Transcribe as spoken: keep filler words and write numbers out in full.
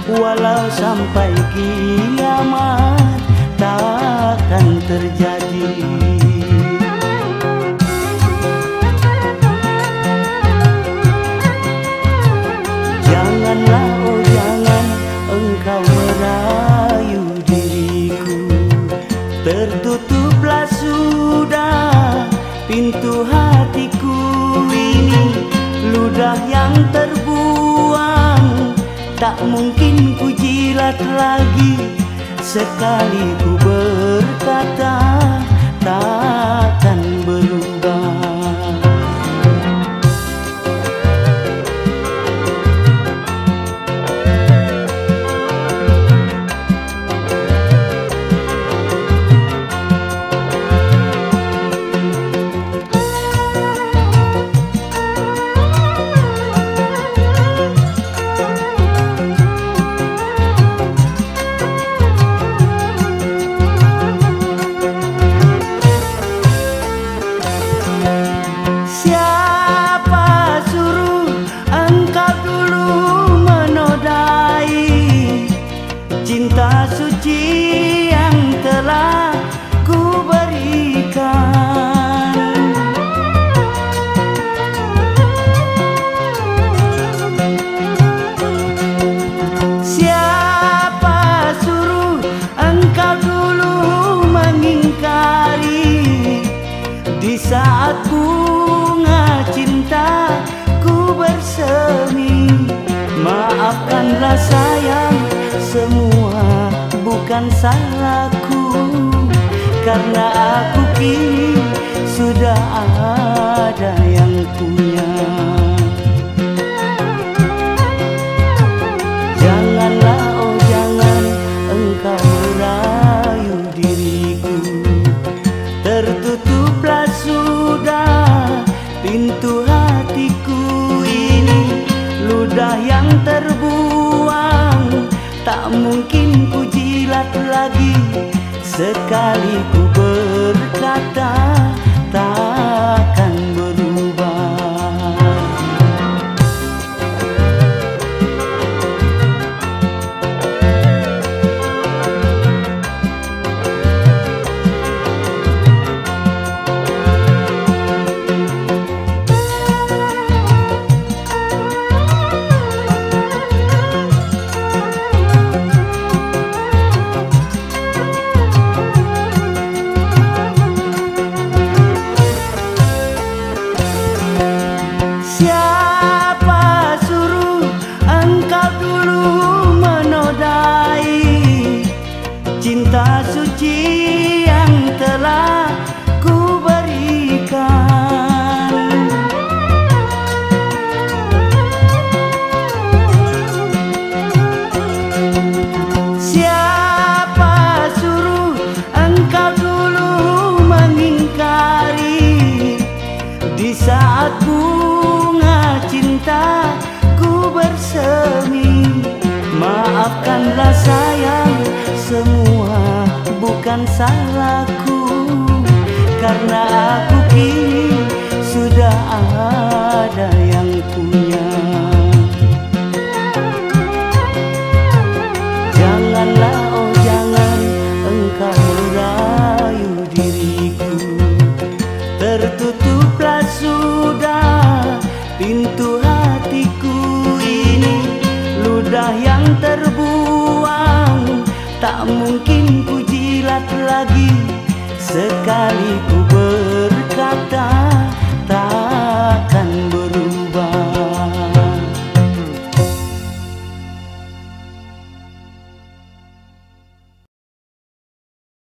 walau sampai kiamat takkan terjadi. Janganlah, oh jangan engkau merayu diriku, tertutuplah sudah pintu hatiku ini. Ludah yang terbuang tak mungkin ku jilat lagi, sekali ku berkata takkan berubah. Cinta suci yang telah ku berikan, siapa suruh engkau dulu mengingkari di saat bunga cinta ku bersemi. Maafkanlah sayang, semua bukan salahku, karena aku kini sudah ada yang punya. Janganlah, oh jangan engkau merayu diriku, tertutuplah sudah pintu hatiku ini. Ludah yang terbuang tak mungkin ku jilat lagi, sekali ku berkata takkan berubah. Siapa suruh engkau dulu menodai cinta suci yang telah ku berikan? Siapa suruh engkau dulu mengingkari di saat bunga cinta ku bersemi? Maafkanlah sayang, semua bukan salahku, karena aku kini sudah ada yang punya. Janganlah, oh jangan engkau merayu diriku, tertutuplah sudah pintu hatiku ini. Ludah yang terbuang tak mungkin ku jilat lagi, sekali ku